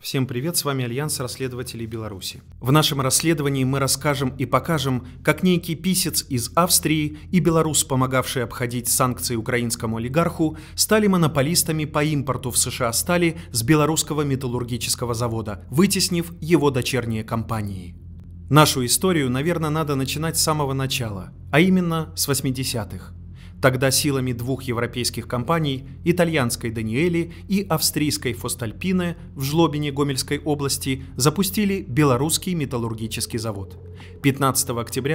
Всем привет, с вами Альянс расследователей Беларуси. В нашем расследовании мы расскажем и покажем, как некий писец из Австрии и белорус, помогавший обходить санкции украинскому олигарху, стали монополистами по импорту в США стали с белорусского металлургического завода, вытеснив его дочерние компании. Нашу историю, наверное, надо начинать с самого начала, а именно с 80-х. Тогда силами двух европейских компаний, итальянской Даниэли и австрийской Фостальпине в Жлобине Гомельской области, запустили белорусский металлургический завод. 15 октября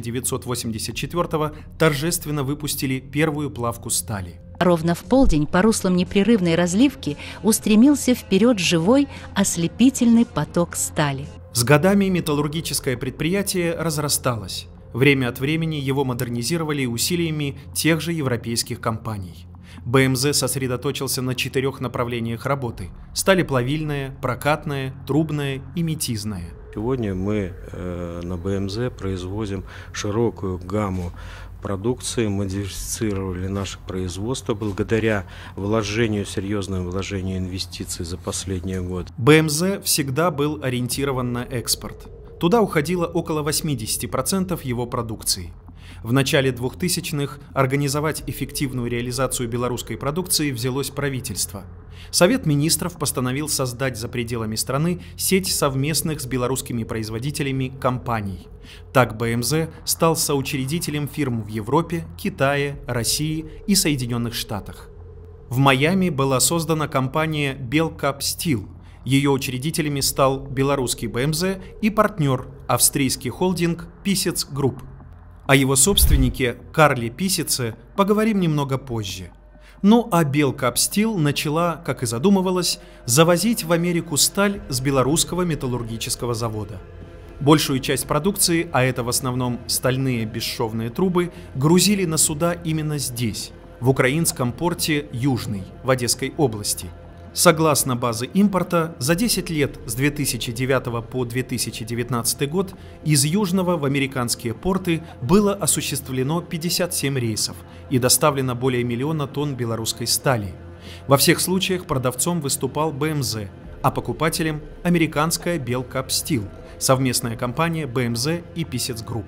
1984 торжественно выпустили первую плавку стали. Ровно в полдень по руслам непрерывной разливки устремился вперед живой, ослепительный поток стали. С годами металлургическое предприятие разрасталось. Время от времени его модернизировали усилиями тех же европейских компаний. БМЗ сосредоточился на 4 направлениях работы – сталеплавильная, прокатная, трубная и метизная. Сегодня мы на БМЗ производим широкую гамму продукции, мы диверсифицировали наше производство благодаря серьезному вложению инвестиций за последние годы. БМЗ всегда был ориентирован на экспорт. Туда уходило около 80% его продукции. В начале 2000-х организовать эффективную реализацию белорусской продукции взялось правительство. Совет министров постановил создать за пределами страны сеть совместных с белорусскими производителями компаний. Так БМЗ стал соучредителем фирм в Европе, Китае, России и Соединенных Штатах. В Майами была создана компания Belkap Steel. Ее учредителями стал белорусский БМЗ и партнер, австрийский холдинг Писец Групп. О его собственнике Карле Писеце поговорим немного позже. Ну а Belkap Steel начала, как и задумывалось, завозить в Америку сталь с белорусского металлургического завода. Большую часть продукции, а это в основном стальные бесшовные трубы, грузили на суда именно здесь, в украинском порте Южный, в Одесской области. Согласно базе импорта, за 10 лет с 2009 по 2019 год из Южного в американские порты было осуществлено 57 рейсов и доставлено более 1 миллиона тонн белорусской стали. Во всех случаях продавцом выступал БМЗ, а покупателем – американская Belkap Steel, совместная компания БМЗ и Писец Групп.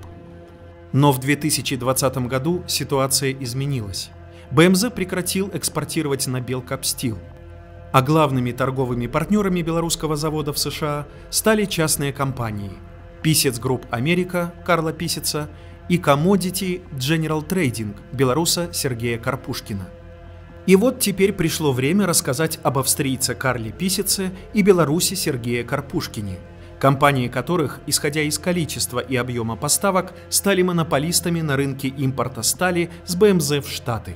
Но в 2020 году ситуация изменилась. БМЗ прекратил экспортировать на Belkap Steel. А главными торговыми партнерами белорусского завода в США стали частные компании Писец Групп Америка Карла Писеца и Commodity General Trading белоруса Сергея Карпушкина. И вот теперь пришло время рассказать об австрийце Карле Писеце и белорусе Сергея Карпушкине, компании которых, исходя из количества и объема поставок, стали монополистами на рынке импорта стали с БМЗ в Штаты.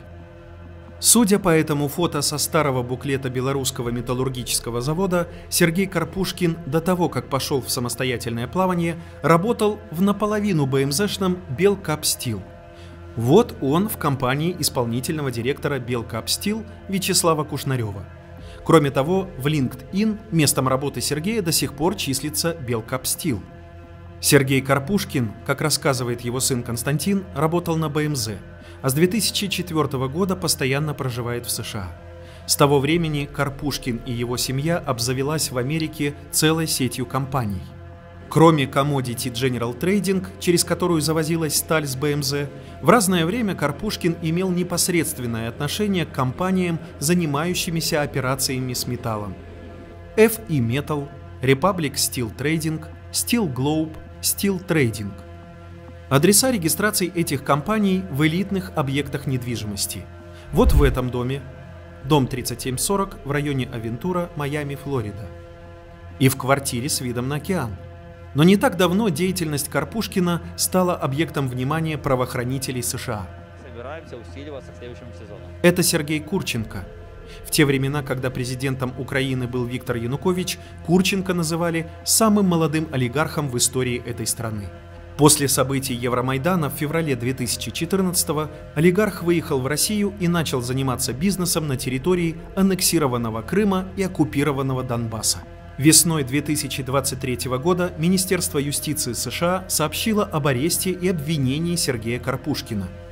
Судя по этому фото со старого буклета белорусского металлургического завода, Сергей Карпушкин до того, как пошел в самостоятельное плавание, работал в наполовину БМЗшном Belkap Steel. Вот он в компании исполнительного директора Belkap Steel Вячеслава Кушнарева. Кроме того, в LinkedIn местом работы Сергея до сих пор числится Belkap Steel. Сергей Карпушкин, как рассказывает его сын Константин, работал на БМЗ, а с 2004 года постоянно проживает в США. С того времени Карпушкин и его семья обзавелась в Америке целой сетью компаний. Кроме Commodity General Trading, через которую завозилась сталь с БМЗ, в разное время Карпушкин имел непосредственное отношение к компаниям, занимающимися операциями с металлом. FE Metal, Republic Steel Trading, Steel Globe, Steel Trading. Адреса регистрации этих компаний в элитных объектах недвижимости. Вот в этом доме, дом 3740 в районе Авентура, Майами, Флорида. И в квартире с видом на океан. Но не так давно деятельность Карпушкина стала объектом внимания правоохранителей США. Собираемся усиливаться к следующему сезону. Это Сергей Курченко. В те времена, когда президентом Украины был Виктор Янукович, Курченко называли самым молодым олигархом в истории этой страны. После событий Евромайдана в феврале 2014-го олигарх выехал в Россию и начал заниматься бизнесом на территории аннексированного Крыма и оккупированного Донбасса. Весной 2023 года Министерство юстиции США сообщило об аресте и обвинении Сергея Карпушкина.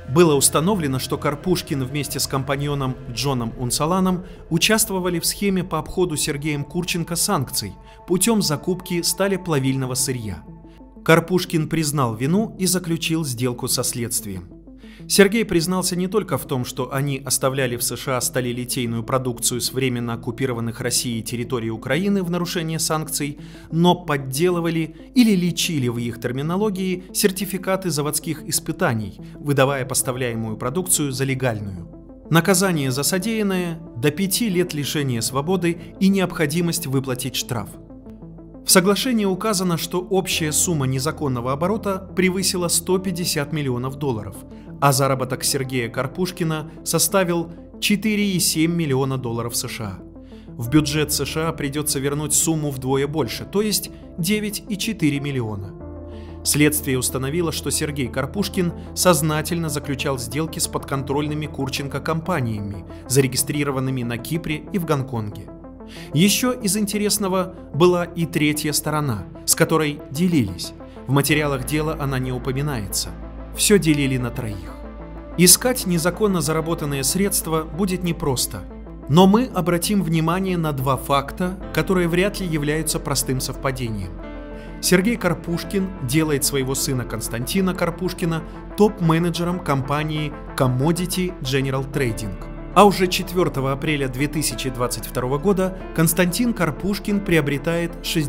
Было установлено, что Карпушкин вместе с компаньоном Джоном Унсаланом участвовали в схеме по обходу Сергеем Курченко санкций путем закупки сталеплавильного сырья. Карпушкин признал вину и заключил сделку со следствием. Сергей признался не только в том, что они оставляли в США сталелитейную продукцию с временно оккупированных Россией территорий Украины в нарушение санкций, но подделывали или личили в их терминологии сертификаты заводских испытаний, выдавая поставляемую продукцию за легальную. Наказание за содеянное – до 5 лет лишения свободы и необходимость выплатить штраф. В соглашении указано, что общая сумма незаконного оборота превысила $150 миллионов, а заработок Сергея Карпушкина составил $4,7 миллиона США. В бюджет США придется вернуть сумму вдвое больше, то есть $9,4 миллиона. Следствие установило, что Сергей Карпушкин сознательно заключал сделки с подконтрольными Курченко компаниями, зарегистрированными на Кипре и в Гонконге. Еще из интересного была и третья сторона, с которой делились. В материалах дела она не упоминается. Все делили на троих. Искать незаконно заработанные средства будет непросто. Но мы обратим внимание на два факта, которые вряд ли являются простым совпадением. Сергей Карпушкин делает своего сына Константина Карпушкина топ-менеджером компании Commodity General Trading. А уже 4 апреля 2022 года Константин Карпушкин приобретает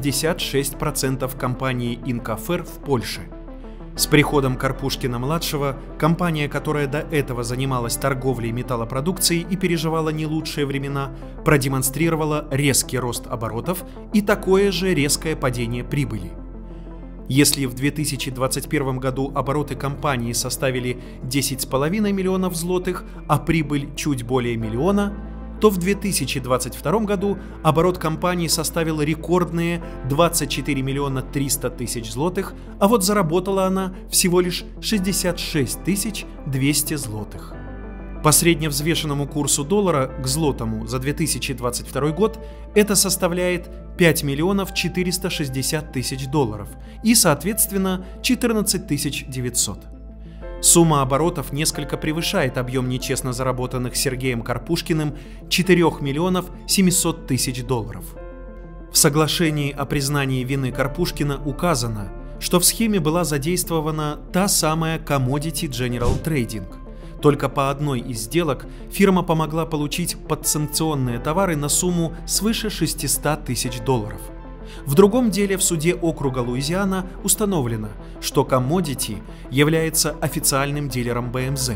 66% компании Инкофер в Польше. С приходом Карпушкина-младшего компания, которая до этого занималась торговлей металлопродукцией и переживала не лучшие времена, продемонстрировала резкий рост оборотов и такое же резкое падение прибыли. Если в 2021 году обороты компании составили 10,5 миллионов злотых, а прибыль чуть более миллиона, то в 2022 году оборот компании составил рекордные 24 миллиона 300 тысяч злотых, а вот заработала она всего лишь 66 200 злотых. По средневзвешенному курсу доллара к злотому за 2022 год это составляет 5 миллионов 460 тысяч долларов и, соответственно, 14 900. Сумма оборотов несколько превышает объем нечестно заработанных Сергеем Карпушкиным 4 миллионов 700 тысяч долларов. В соглашении о признании вины Карпушкина указано, что в схеме была задействована та самая Commodity General Trading. Только по одной из сделок фирма помогла получить подсанкционные товары на сумму свыше 600 тысяч долларов. В другом деле в суде округа Луизиана установлено, что Commodity является официальным дилером БМЗ.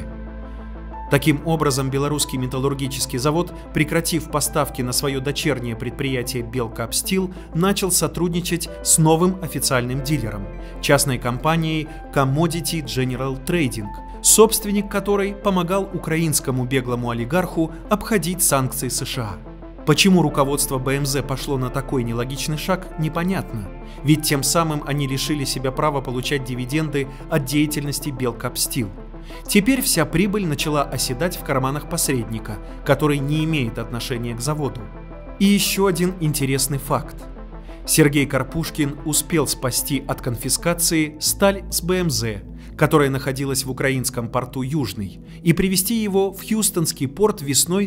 Таким образом, белорусский металлургический завод, прекратив поставки на свое дочернее предприятие Белкапстил, начал сотрудничать с новым официальным дилером, частной компанией Commodity General Trading, собственник которой помогал украинскому беглому олигарху обходить санкции США. Почему руководство БМЗ пошло на такой нелогичный шаг, непонятно, ведь тем самым они лишили себя права получать дивиденды от деятельности Белкапстил. Теперь вся прибыль начала оседать в карманах посредника, который не имеет отношения к заводу. И еще один интересный факт. Сергей Карпушкин успел спасти от конфискации сталь с БМЗ, которая находилась в украинском порту Южный, и привезти его в Хьюстонский порт весной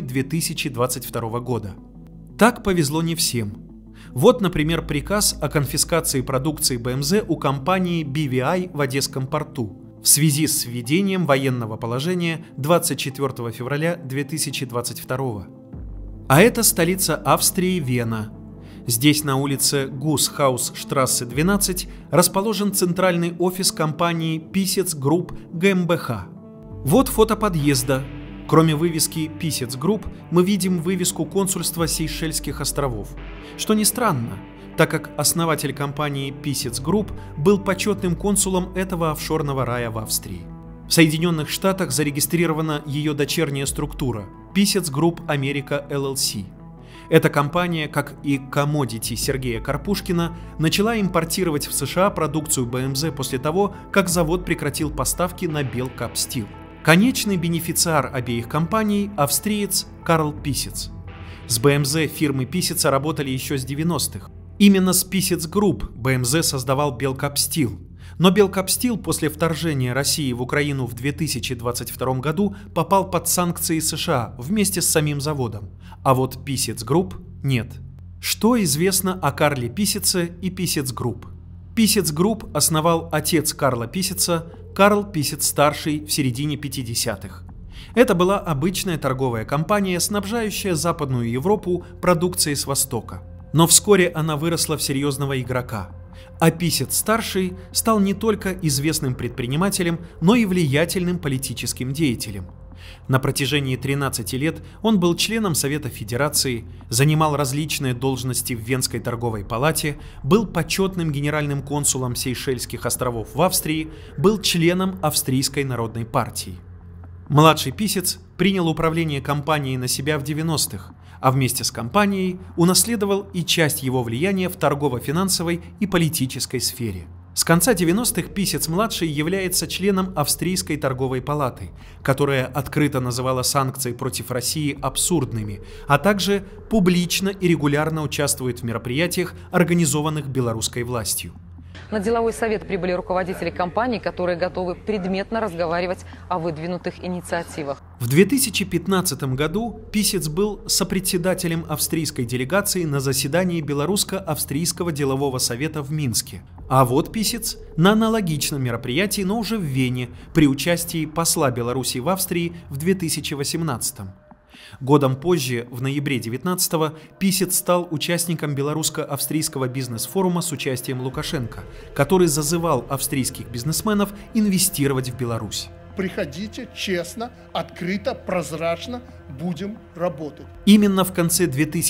2022 года. Так повезло не всем. Вот, например, приказ о конфискации продукции БМЗ у компании BVI в Одесском порту в связи с введением военного положения 24 февраля 2022. А это столица Австрии Вена. Здесь на улице Гусхаус-штрассе 12 расположен центральный офис компании Писец Групп ГmbH. Вот фото подъезда. Кроме вывески Писец Групп мы видим вывеску консульства Сейшельских островов. Что не странно, так как основатель компании Писец Групп был почетным консулом этого офшорного рая в Австрии. В Соединенных Штатах зарегистрирована ее дочерняя структура Писец Групп Америка LLC. Эта компания, как и Commodity Сергея Карпушкина, начала импортировать в США продукцию БМЗ после того, как завод прекратил поставки на Белкапстил. Конечный бенефициар обеих компаний – австриец Карл Писец. С БМЗ фирмы Писеца работали еще с 90-х. Именно с Писец Групп БМЗ создавал Белкапстил, Но Белкапстил после вторжения России в Украину в 2022 году попал под санкции США вместе с самим заводом, а вот Писец Групп нет. Что известно о Карле Писеце и Писец Групп? Писец Групп основал отец Карла Писеца, Карл Писец-старший, в середине 50-х. Это была обычная торговая компания, снабжающая Западную Европу продукцией с Востока. Но вскоре она выросла в серьезного игрока. А Писец-старший стал не только известным предпринимателем, но и влиятельным политическим деятелем. На протяжении 13 лет он был членом Совета Федерации, занимал различные должности в Венской торговой палате, был почетным генеральным консулом Сейшельских островов в Австрии, был членом Австрийской народной партии. Младший Писец принял управление компанией на себя в 90-х, а вместе с компанией унаследовал и часть его влияния в торгово-финансовой и политической сфере. С конца 90-х Писец-младший является членом Австрийской торговой палаты, которая открыто называла санкции против России абсурдными, а также публично и регулярно участвует в мероприятиях, организованных белорусской властью. На деловой совет прибыли руководители компаний, которые готовы предметно разговаривать о выдвинутых инициативах. В 2015 году Писец был сопредседателем австрийской делегации на заседании Белорусско-австрийского делового совета в Минске. А вот Писец на аналогичном мероприятии, но уже в Вене, при участии посла Беларуси в Австрии в 2018. Годом позже, в ноябре 19-го, Писец стал участником белорусско-австрийского бизнес-форума с участием Лукашенко, который зазывал австрийских бизнесменов инвестировать в Беларусь. Приходите честно, открыто, прозрачно, будем работать. Именно в конце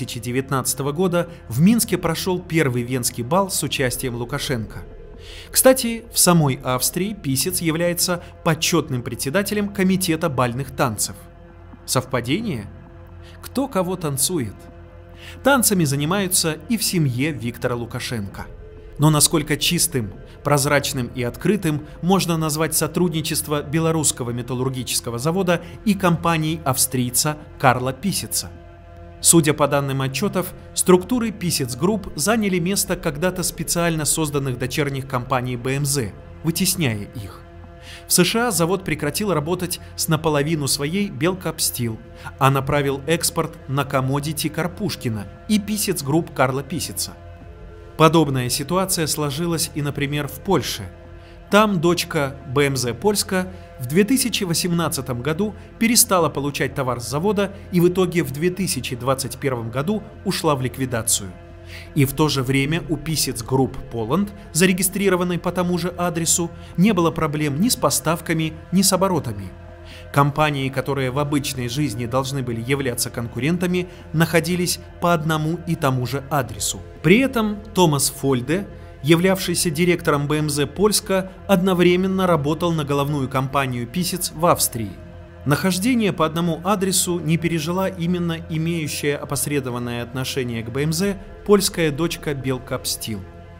2019 года в Минске прошел первый венский бал с участием Лукашенко. Кстати, в самой Австрии Писец является почетным председателем комитета бальных танцев. Совпадение? Кто кого танцует? Танцами занимаются и в семье Виктора Лукашенко. Но насколько чистым, прозрачным и открытым можно назвать сотрудничество Белорусского металлургического завода и компании австрийца Карла Писеца? Судя по данным отчетов, структуры Писец Групп заняли место когда-то специально созданных дочерних компаний БМЗ, вытесняя их. В США завод прекратил работать с наполовину своей Белкапстил, а направил экспорт на коммодити Карпушкина и Писец Групп Карла Писеца. Подобная ситуация сложилась и, например, в Польше. Там дочка БМЗ Польска в 2018 году перестала получать товар с завода и в итоге в 2021 году ушла в ликвидацию. И в то же время у Писец Групп Poland, зарегистрированной по тому же адресу, не было проблем ни с поставками, ни с оборотами. Компании, которые в обычной жизни должны были являться конкурентами, находились по одному и тому же адресу. При этом Томас Фольде, являвшийся директором БМЗ Польска, одновременно работал на головную компанию Писец в Австрии. Нахождение по одному адресу не пережила именно имеющая опосредованное отношение к БМЗ польская дочка Белкапстил.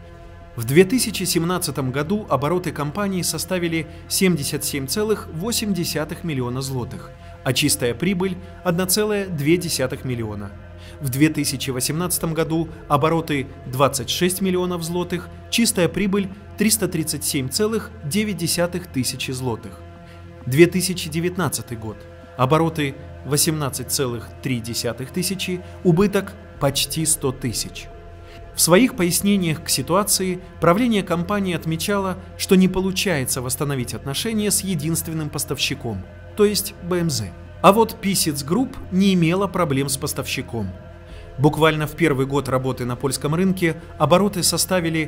В 2017 году обороты компании составили 77,8 миллиона злотых, а чистая прибыль – 1,2 миллиона. В 2018 году обороты 26 миллионов злотых, чистая прибыль – 337,9 тысячи злотых. 2019 год. Обороты 18,3 тысячи, убыток почти 100 тысяч. В своих пояснениях к ситуации правление компании отмечало, что не получается восстановить отношения с единственным поставщиком, то есть БМЗ. А вот Писец Групп не имела проблем с поставщиком. Буквально в первый год работы на польском рынке обороты составили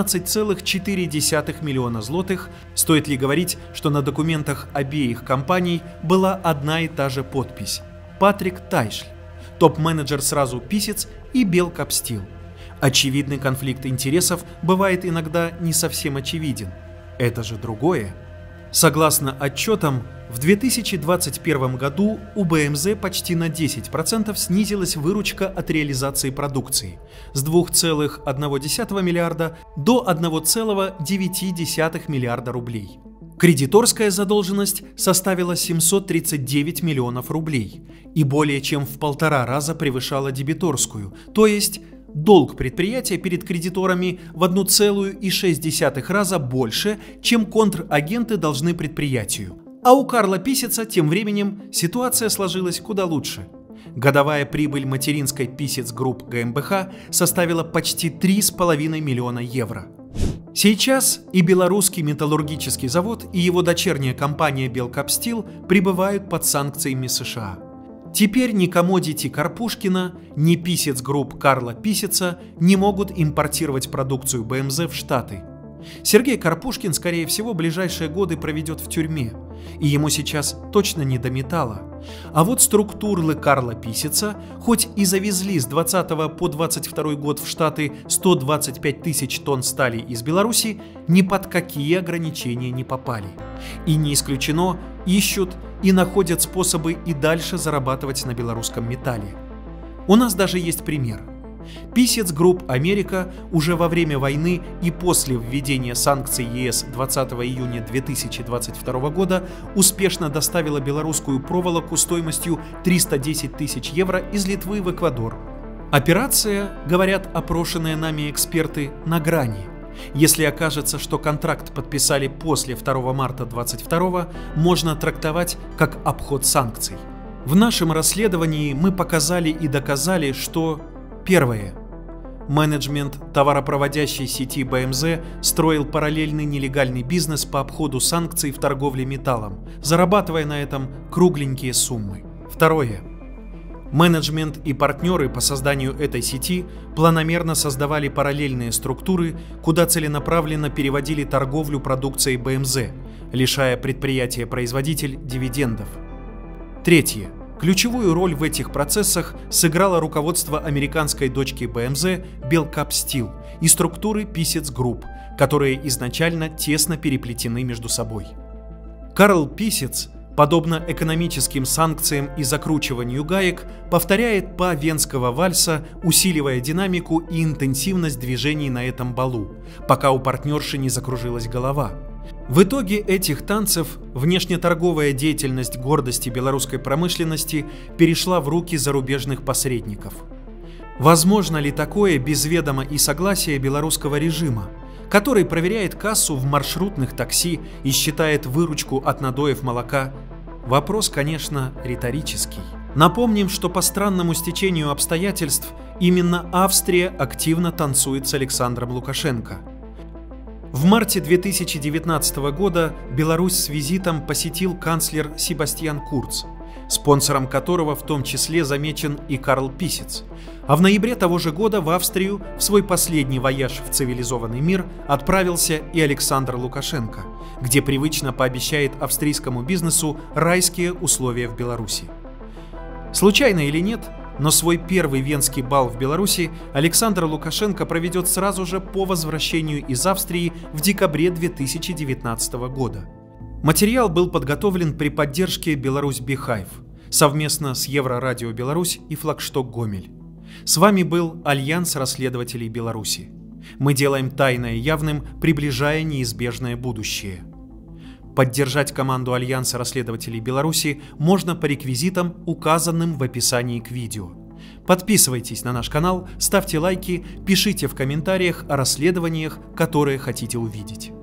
15,4 миллиона злотых. Стоит ли говорить, что на документах обеих компаний была одна и та же подпись – Патрик Тайшль, топ-менеджер сразу Писец и Белкапстил. Очевидный конфликт интересов бывает иногда не совсем очевиден. Это же другое. Согласно отчетам, в 2021 году у БМЗ почти на 10% снизилась выручка от реализации продукции с 2,1 миллиарда до 1,9 миллиарда рублей. Кредиторская задолженность составила 739 миллионов рублей и более чем в 1,5 раза превышала дебиторскую, то есть долг предприятия перед кредиторами в 1,6 раза больше, чем контрагенты должны предприятию. А у Карла Писеца тем временем ситуация сложилась куда лучше. Годовая прибыль материнской Писец Групп ГmbH составила почти 3,5 миллиона евро. Сейчас и Белорусский металлургический завод, и его дочерняя компания Белкапстил пребывают под санкциями США. Теперь ни Commodity Карпушкина, ни Писец Групп Карла Писеца не могут импортировать продукцию БМЗ в Штаты. Сергей Карпушкин, скорее всего, ближайшие годы проведет в тюрьме, и ему сейчас точно не до металла. А вот структуры Карла Писеца, хоть и завезли с 20 по 22 год в Штаты 125 тысяч тонн стали из Беларуси, ни под какие ограничения не попали. И не исключено, ищут и находят способы и дальше зарабатывать на белорусском металле. У нас даже есть пример. Писец Групп Америка уже во время войны и после введения санкций ЕС 20 июня 2022 года успешно доставила белорусскую проволоку стоимостью 310 тысяч евро из Литвы в Эквадор. Операция, говорят опрошенные нами эксперты, на грани. Если окажется, что контракт подписали после 2 марта 2022, можно трактовать как обход санкций. В нашем расследовании мы показали и доказали, что первое. Менеджмент товаропроводящей сети БМЗ строил параллельный нелегальный бизнес по обходу санкций в торговле металлом, зарабатывая на этом кругленькие суммы. Второе. Менеджмент и партнеры по созданию этой сети планомерно создавали параллельные структуры, куда целенаправленно переводили торговлю продукцией БМЗ, лишая предприятия-производитель дивидендов. Третье. Ключевую роль в этих процессах сыграло руководство американской дочки БМЗ Белкапстил и структуры Писец Групп, которые изначально тесно переплетены между собой. Карл Писец, подобно экономическим санкциям и закручиванию гаек, повторяет па венского вальса, усиливая динамику и интенсивность движений на этом балу, пока у партнерши не закружилась голова. В итоге этих танцев внешнеторговая деятельность гордости белорусской промышленности перешла в руки зарубежных посредников. Возможно ли такое без ведома и согласия белорусского режима, который проверяет кассу в маршрутных такси и считает выручку от надоев молока? Вопрос, конечно, риторический. Напомним, что по странному стечению обстоятельств именно Австрия активно танцует с Александром Лукашенко. В марте 2019 года Беларусь с визитом посетил канцлер Себастьян Курц, спонсором которого в том числе замечен и Карл Писец. А в ноябре того же года в Австрию в свой последний вояж в цивилизованный мир отправился и Александр Лукашенко, где привычно пообещает австрийскому бизнесу райские условия в Беларуси. Случайно или нет, но свой первый венский бал в Беларуси Александр Лукашенко проведет сразу же по возвращению из Австрии в декабре 2019 года. Материал был подготовлен при поддержке Беларусь Бихайв совместно с Еврорадио Беларусь и Флагшток Гомель. С вами был Альянс расследователей Беларуси. Мы делаем тайное явным, приближая неизбежное будущее. Поддержать команду Альянса расследователей Беларуси можно по реквизитам, указанным в описании к видео. Подписывайтесь на наш канал, ставьте лайки, пишите в комментариях о расследованиях, которые хотите увидеть.